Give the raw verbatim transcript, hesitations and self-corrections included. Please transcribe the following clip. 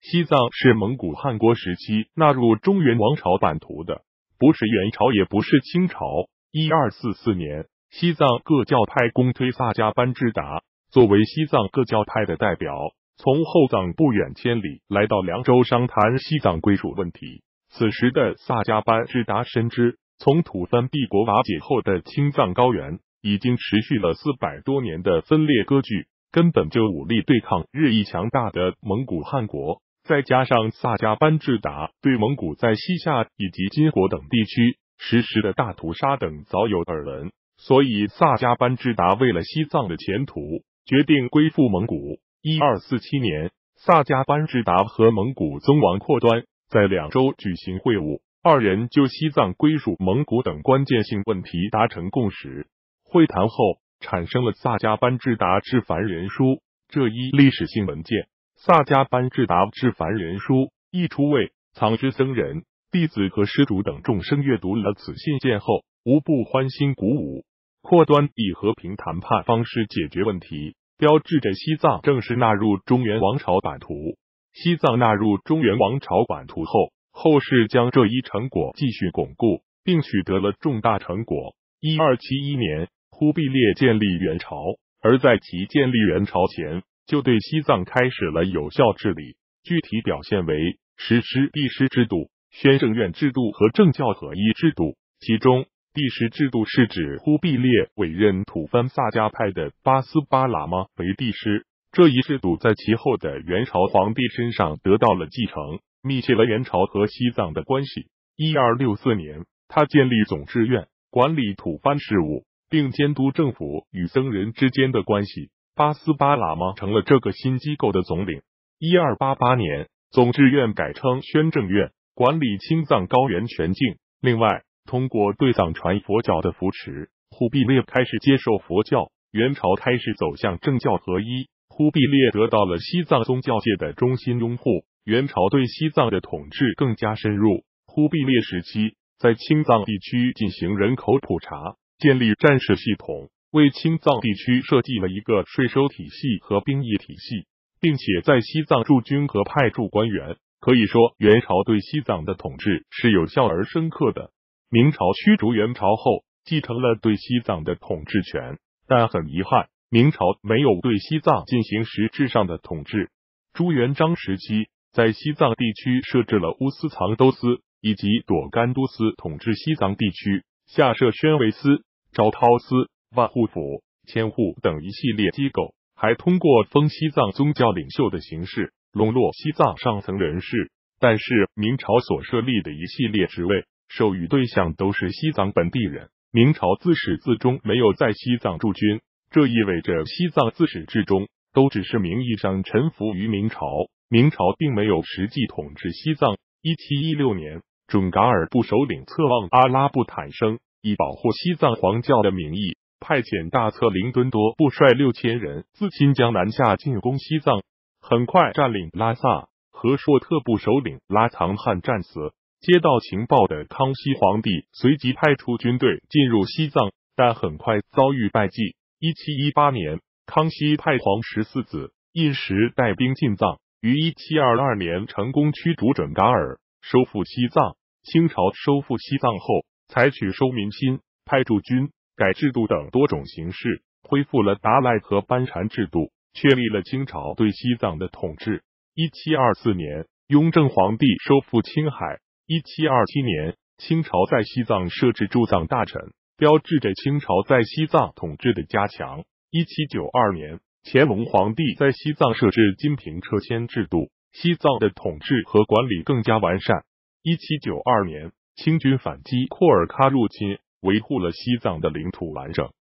西藏是蒙古汗国时期纳入中原王朝版图的，不是元朝也不是清朝。一二四四年，西藏各教派公推萨迦班智达作为西藏各教派的代表，从后藏不远千里来到凉州商谈西藏归属问题。此时的萨迦班智达深知，从吐蕃帝国瓦解后的青藏高原已经持续了四百多年的分裂割据，根本就无力对抗日益强大的蒙古汗国。再加上萨迦班智达对蒙古在西夏以及金国等地区实施的大屠杀等早有耳闻，所以萨迦班智达为了西藏的前途，决定归附蒙古。一二四七年，萨迦班智达和蒙古宗王阔端在两州举行会晤，二人就西藏归属蒙古等关键性问题达成共识。会谈后，产生了萨迦班智达致凡人书这一历史性文件。萨迦班智达致凡人书一出位，藏之僧人、弟子和施主等众生阅读了此信件后，无不欢欣鼓舞。阔端以和平谈判方式解决问题，标志着西藏正式纳入中原王朝版图。西藏纳入中原王朝版图后，后世将这一成果继续巩固，并取得了重大成果。一二七一年，忽必烈建立元朝，而在其建立元朝前，就对西藏开始了有效治理，具体表现为实施帝师制度、宣政院制度和政教合一制度。其中，帝师制度是指忽必烈委任吐蕃萨迦派的八思巴喇嘛为帝师，这一制度在其后的元朝皇帝身上得到了继承，密切了元朝和西藏的关系。一二六四年，他建立总制院，管理吐蕃事务，并监督政府与僧人之间的关系。八思巴喇嘛成了这个新机构的总领。一二八八年，总制院改称宣政院，管理青藏高原全境。另外，通过对藏传佛教的扶持，忽必烈开始接受佛教，元朝开始走向政教合一。忽必烈得到了西藏宗教界的衷心拥护，元朝对西藏的统治更加深入。忽必烈时期，在青藏地区进行人口普查，建立战事系统，为青藏地区设计了一个税收体系和兵役体系，并且在西藏驻军和派驻官员。可以说，元朝对西藏的统治是有效而深刻的。明朝驱逐元朝后，继承了对西藏的统治权，但很遗憾，明朝没有对西藏进行实质上的统治。朱元璋时期，在西藏地区设置了乌斯藏都司以及朵甘都司统治西藏地区，下设宣慰司、昭涛司、万户府、千户等一系列机构，还通过封西藏宗教领袖的形式笼络西藏上层人士。但是明朝所设立的一系列职位，授予对象都是西藏本地人。明朝自始至终没有在西藏驻军，这意味着西藏自始至终都只是名义上臣服于明朝，明朝并没有实际统治西藏。一七一六年，准噶尔部首领策妄阿拉布坦生以保护西藏皇教的名义，派遣大策林敦多部率六千人自新疆南下进攻西藏，很快占领拉萨。和硕特部首领拉藏汗战死。接到情报的康熙皇帝随即派出军队进入西藏，但很快遭遇败绩。一七一八年，康熙派皇十四子胤时带兵进藏，于一七二二年成功驱逐准噶尔，收复西藏。清朝收复西藏后，采取收民心、派驻军、改制度等多种形式，恢复了达赖和班禅制度，确立了清朝对西藏的统治。一七二四年，雍正皇帝收复青海。一七二七年，清朝在西藏设置驻藏大臣，标志着清朝在西藏统治的加强。一七九二年，乾隆皇帝在西藏设置金瓶车迁制度，西藏的统治和管理更加完善。一七九二年，清军反击库尔喀入侵，维护了西藏的领土完整。